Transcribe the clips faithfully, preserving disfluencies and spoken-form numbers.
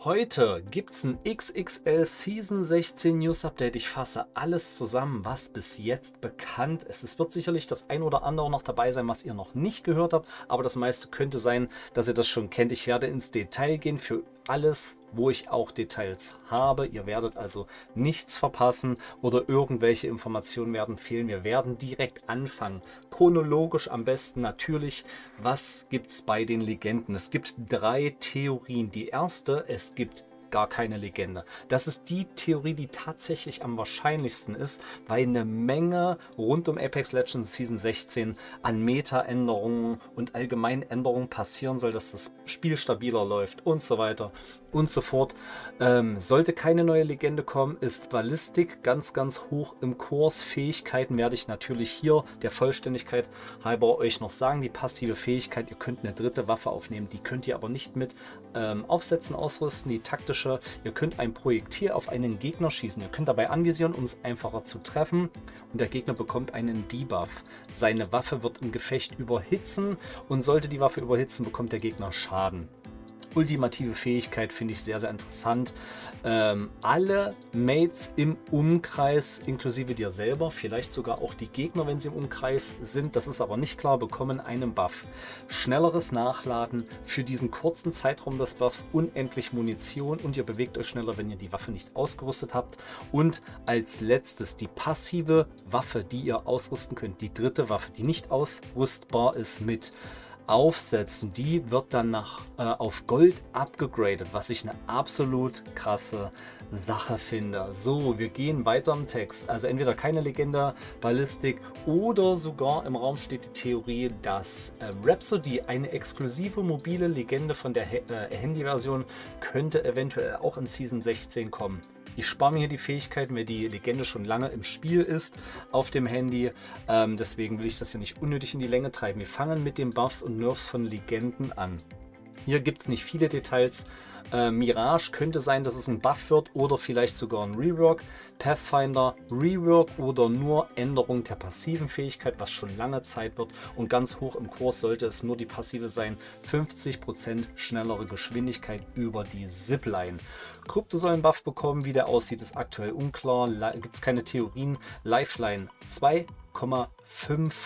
Heute gibt's ein X X L Season sechzehn News Update. Ich fasse alles zusammen, was bis jetzt bekannt ist. Es wird sicherlich das ein oder andere noch dabei sein, was ihr noch nicht gehört habt, aber das meiste könnte sein, dass ihr das schon kennt. Ich werde ins Detail gehen für alles, wo ich auch Details habe. Ihr werdet also nichts verpassen oder irgendwelche Informationen werden fehlen. Wir werden direkt anfangen. Chronologisch am besten natürlich. Was gibt es bei den Legenden? Es gibt drei Theorien. Die erste, es gibt gar keine Legende. Das ist die Theorie, die tatsächlich am wahrscheinlichsten ist, weil eine Menge rund um Apex Legends Season sechzehn an Meta-Änderungen und allgemeinen Änderungen passieren soll, dass das Spiel stabiler läuft und so weiter und so fort. Ähm, sollte keine neue Legende kommen, ist Ballistik ganz, ganz hoch im Kurs. Fähigkeiten werde ich natürlich hier der Vollständigkeit halber euch noch sagen. Die passive Fähigkeit, ihr könnt eine dritte Waffe aufnehmen, die könnt ihr aber nicht mit ähm, aufsetzen, ausrüsten. Die taktische, ihr könnt ein Projektil auf einen Gegner schießen. Ihr könnt dabei anvisieren, um es einfacher zu treffen. Und der Gegner bekommt einen Debuff. Seine Waffe wird im Gefecht überhitzen und sollte die Waffe überhitzen, bekommt der Gegner Schaden. Ultimative Fähigkeit finde ich sehr, sehr interessant. Ähm, alle Mates im Umkreis, inklusive dir selber, vielleicht sogar auch die Gegner, wenn sie im Umkreis sind, das ist aber nicht klar, bekommen einen Buff. Schnelleres Nachladen für diesen kurzen Zeitraum des Buffs, unendlich Munition und ihr bewegt euch schneller, wenn ihr die Waffe nicht ausgerüstet habt. Und als letztes die passive Waffe, die ihr ausrüsten könnt, die dritte Waffe, die nicht ausrüstbar ist mit Aufsetzen, die wird dann nach, äh, auf Gold abgegradet, was ich eine absolut krasse Sache finde. So, wir gehen weiter im Text. Also entweder keine Legende, Ballistik oder sogar im Raum steht die Theorie, dass äh, Rhapsody, eine exklusive mobile Legende von der äh, Handy-Version, könnte eventuell auch in Season sechzehn kommen. Ich spare mir hier die Fähigkeiten, weil die Legende schon lange im Spiel ist auf dem Handy. Ähm, deswegen will ich das hier nicht unnötig in die Länge treiben. Wir fangen mit den Buffs und Nerfs von Legenden an. Hier gibt es nicht viele Details. Äh, Mirage könnte sein, dass es ein Buff wird oder vielleicht sogar ein Rework. Pathfinder, Rework oder nur Änderung der passiven Fähigkeit, was schon lange Zeit wird. Und ganz hoch im Kurs sollte es nur die passive sein. fünfzig Prozent schnellere Geschwindigkeit über die Zipline. Krypto soll einen Buff bekommen. Wie der aussieht, ist aktuell unklar. Gibt es keine Theorien. Lifeline zwei Komma fünf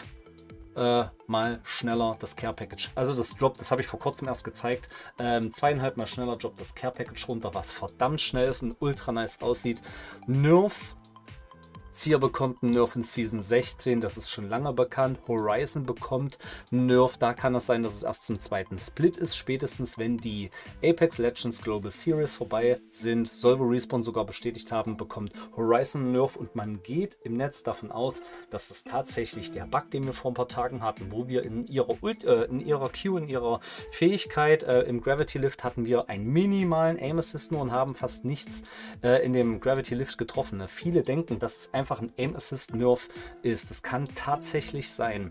Äh, mal schneller das Care Package. Also das Drop, das habe ich vor kurzem erst gezeigt. Ähm, zweieinhalb Mal schneller Drop das Care Package runter, was verdammt schnell ist und ultra nice aussieht. Nerfs. Zier bekommt einen Nerf in Season sechzehn, das ist schon lange bekannt. Horizon bekommt einen Nerf, da kann es sein, dass es erst zum zweiten Split ist. Spätestens wenn die Apex Legends Global Series vorbei sind, soll wohl Respawn sogar bestätigt haben, bekommt Horizon einen Nerf und man geht im Netz davon aus, dass es tatsächlich der Bug, den wir vor ein paar Tagen hatten, wo wir in ihrer, Ult äh, in ihrer Q, in ihrer Fähigkeit äh, im Gravity Lift hatten wir einen minimalen Aim Assist nur und haben fast nichts äh, in dem Gravity Lift getroffen. Ne? Viele denken, dass es einfach einfach ein Aim Assist Nerf ist. Das kann tatsächlich sein.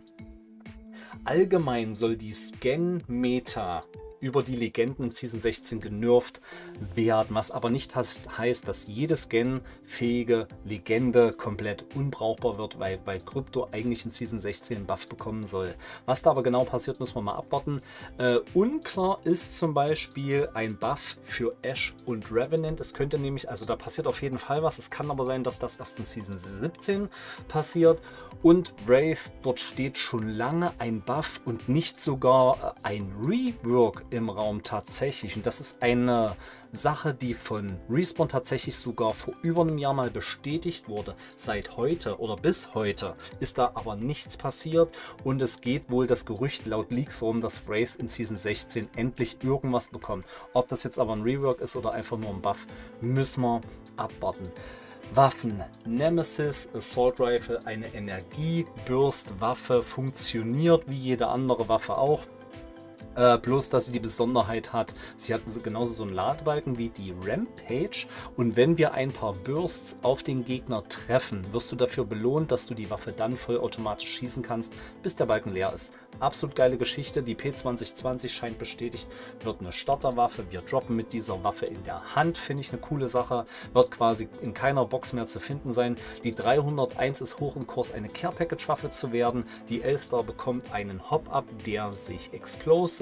Allgemein soll die Scan-Meta über die Legenden in Season sechzehn genervt werden, was aber nicht heißt, dass jede scanfähige Legende komplett unbrauchbar wird, weil bei Krypto eigentlich in Season sechzehn einen Buff bekommen soll. Was da aber genau passiert, müssen wir mal abwarten. Äh, unklar ist zum Beispiel ein Buff für Ash und Revenant. Es könnte nämlich, also da passiert auf jeden Fall was. Es kann aber sein, dass das erst in Season siebzehn passiert. Und Wraith, dort steht schon lange ein Buff und nicht sogar ein Rework im Raum tatsächlich. Und das ist eine Sache, die von Respawn tatsächlich sogar vor über einem Jahr mal bestätigt wurde. Seit heute oder bis heute ist da aber nichts passiert und es geht wohl das Gerücht laut Leaks rum, dass Wraith in Season sechzehn endlich irgendwas bekommt. Ob das jetzt aber ein Rework ist oder einfach nur ein Buff, müssen wir abwarten. Waffen. Nemesis Assault Rifle, eine Energieburst-Waffe, funktioniert wie jede andere Waffe auch. Äh, bloß, dass sie die Besonderheit hat, sie hat genauso so einen Ladebalken wie die Rampage und wenn wir ein paar Bursts auf den Gegner treffen, wirst du dafür belohnt, dass du die Waffe dann vollautomatisch schießen kannst, bis der Balken leer ist. Absolut geile Geschichte, die P zwanzig zwanzig scheint bestätigt, wird eine Starterwaffe, wir droppen mit dieser Waffe in der Hand, finde ich eine coole Sache, wird quasi in keiner Box mehr zu finden sein. Die dreihunderteins ist hoch im Kurs, eine Care Package Waffe zu werden, die L-Star bekommt einen Hop-Up, der sich Explosive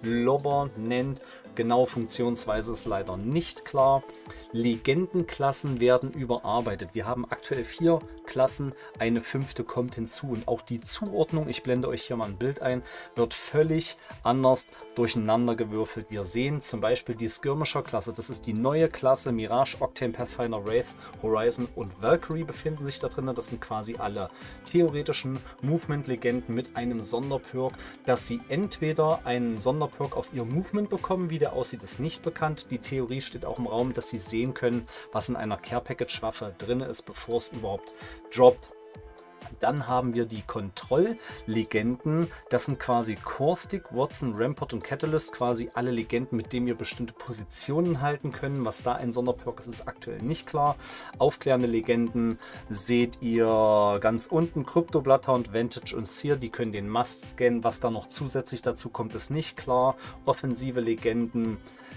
Lobber nennt. Genaue Funktionsweise ist leider nicht klar. Legendenklassen werden überarbeitet. Wir haben aktuell vier Klassen, eine fünfte kommt hinzu und auch die Zuordnung, ich blende euch hier mal ein Bild ein, wird völlig anders durcheinander gewürfelt. Wir sehen zum Beispiel die Skirmisher-Klasse, das ist die neue Klasse. Mirage, Octane, Pathfinder, Wraith, Horizon und Valkyrie befinden sich da drin. Das sind quasi alle theoretischen Movement-Legenden mit einem Sonderperk, dass sie entweder einen Sonderperk auf ihr Movement bekommen, wie der aussieht, ist nicht bekannt. Die Theorie steht auch im Raum, dass sie sehen können, was in einer Care-Package-Waffe drin ist, bevor es überhaupt droppt. Dann haben wir die Kontrolllegenden. Das sind quasi Caustic, Watson, Rampart und Catalyst. Quasi alle Legenden, mit denen wir bestimmte Positionen halten können. Was da ein Sonderperk ist, ist aktuell nicht klar. Aufklärende Legenden seht ihr ganz unten. Crypto, Bloodhound, Vantage und Seer. Die können den Must scannen. Was da noch zusätzlich dazu kommt, ist nicht klar. Offensive Legenden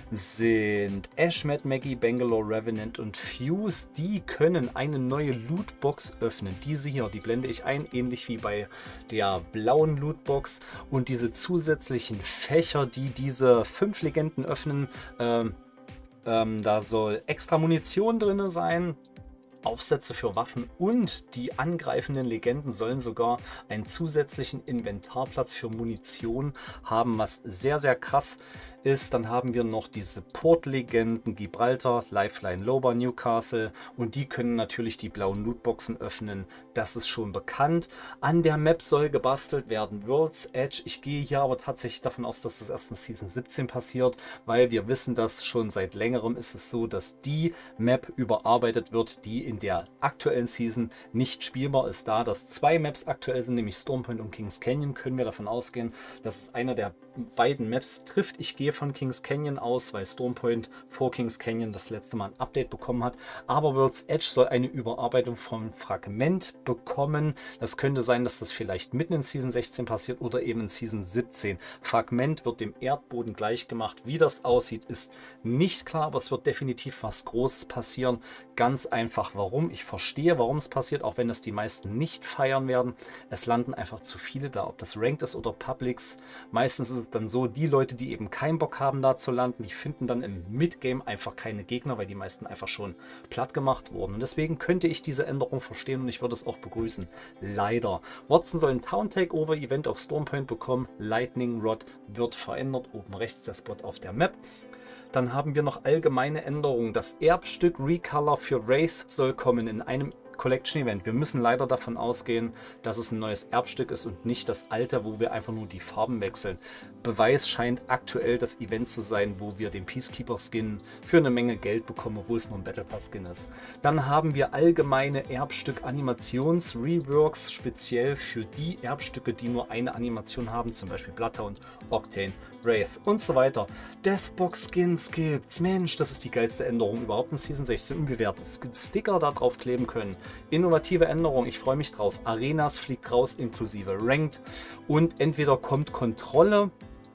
sind Ash, Mad Maggie, Bangalore, Revenant und Fuse. Die können eine neue Lootbox öffnen. Diese hier, die blende ich ein, ähnlich wie bei der blauen Lootbox. Und diese zusätzlichen Fächer, die diese fünf Legenden öffnen, ähm, ähm, da soll extra Munition drin sein. Aufsätze für Waffen und die angreifenden Legenden sollen sogar einen zusätzlichen Inventarplatz für Munition haben, was sehr, sehr krass ist. Dann haben wir noch diese Port-Legenden, Gibraltar, Lifeline, Loba, Newcastle und die können natürlich die blauen Lootboxen öffnen. Das ist schon bekannt. An der Map soll gebastelt werden World's Edge. Ich gehe hier aber tatsächlich davon aus, dass das erst in Season siebzehn passiert, weil wir wissen, dass schon seit längerem ist es so, dass die Map überarbeitet wird, die in In der aktuellen Season nicht spielbar ist. Da dass zwei Maps aktuell sind, nämlich Stormpoint und Kings Canyon, können wir davon ausgehen, dass es einer der beiden Maps trifft. Ich gehe von Kings Canyon aus, weil Stormpoint vor Kings Canyon das letzte Mal ein Update bekommen hat. Aber World's Edge soll eine Überarbeitung vom Fragment bekommen. Das könnte sein, dass das vielleicht mitten in Season sechzehn passiert oder eben in Season siebzehn. Fragment wird dem Erdboden gleich gemacht. Wie das aussieht, ist nicht klar, aber es wird definitiv was Großes passieren. Ganz einfach, warum? Ich verstehe, warum es passiert, auch wenn es die meisten nicht feiern werden. Es landen einfach zu viele da, ob das Ranked ist oder Publics. Meistens ist es dann so, die Leute, die eben keinen Bock haben, da zu landen, die finden dann im Midgame einfach keine Gegner, weil die meisten einfach schon platt gemacht wurden. Und deswegen könnte ich diese Änderung verstehen und ich würde es auch begrüßen. Leider. Watson soll ein Town Takeover Event auf Stormpoint bekommen. Lightning Rod wird verändert. Oben rechts der Spot auf der Map. Dann haben wir noch allgemeine Änderungen. Das Erbstück Recolor für Wraith soll kommen in einem Collection Event. Wir müssen leider davon ausgehen, dass es ein neues Erbstück ist und nicht das alte, wo wir einfach nur die Farben wechseln. Beweis scheint aktuell das Event zu sein, wo wir den Peacekeeper Skin für eine Menge Geld bekommen, obwohl es nur ein Battle Pass Skin ist. Dann haben wir allgemeine Erbstück Animations Reworks, speziell für die Erbstücke, die nur eine Animation haben, zum Beispiel Bloodhound, Octane, Wraith und so weiter. Deathbox Skins gibt's. Mensch, das ist die geilste Änderung überhaupt in Season sechzehn. Und wir werden Sticker da drauf kleben können. Innovative Änderung, ich freue mich drauf. Arenas fliegt raus, inklusive Ranked. Und entweder kommt Kontrolle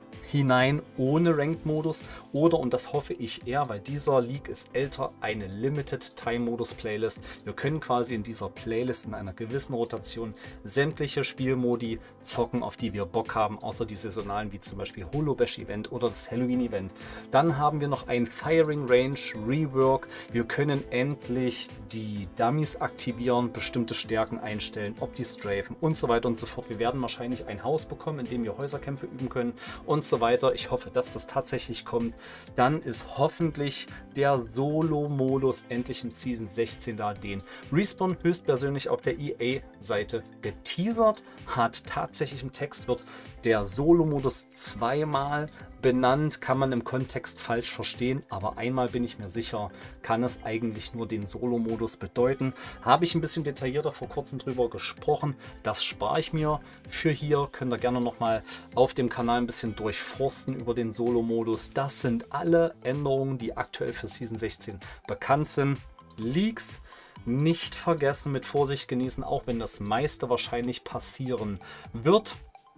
hinein ohne Ranked-Modus oder, und das hoffe ich eher, weil dieser Leak ist älter, eine Limited-Time-Modus-Playlist. Wir können quasi in dieser Playlist in einer gewissen Rotation sämtliche Spielmodi zocken, auf die wir Bock haben, außer die saisonalen, wie zum Beispiel Holo-Bash-Event oder das Halloween-Event. Dann haben wir noch ein Firing Range Rework. Wir können endlich die Dummies aktivieren, bestimmte Stärken einstellen, ob die strafen und so weiter und so fort. Wir werden wahrscheinlich ein Haus bekommen, in dem wir Häuserkämpfe üben können und so weiter. Ich hoffe, dass das tatsächlich kommt. Dann ist hoffentlich der Solo-Modus endlich in Season sechzehn da, den Respawn höchstpersönlich auf der E A-Seite geteasert hat. Tatsächlich im Text wird der Solo-Modus zweimal benannt, kann man im Kontext falsch verstehen, aber einmal bin ich mir sicher, kann es eigentlich nur den Solo-Modus bedeuten. Habe ich ein bisschen detaillierter vor kurzem drüber gesprochen, das spare ich mir für hier, könnt ihr gerne nochmal auf dem Kanal ein bisschen durchforsten über den Solo-Modus. Das sind alle Änderungen, die aktuell für Season sechzehn bekannt sind. Leaks nicht vergessen, mit Vorsicht genießen, auch wenn das meiste wahrscheinlich passieren wird.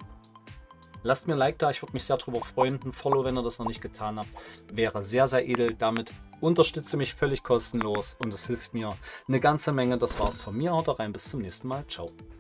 Lasst mir ein Like da, ich würde mich sehr darüber freuen. Ein Follow, wenn ihr das noch nicht getan habt, wäre sehr, sehr edel. Damit unterstütze mich völlig kostenlos und es hilft mir eine ganze Menge. Das war's von mir. Haut rein, bis zum nächsten Mal. Ciao.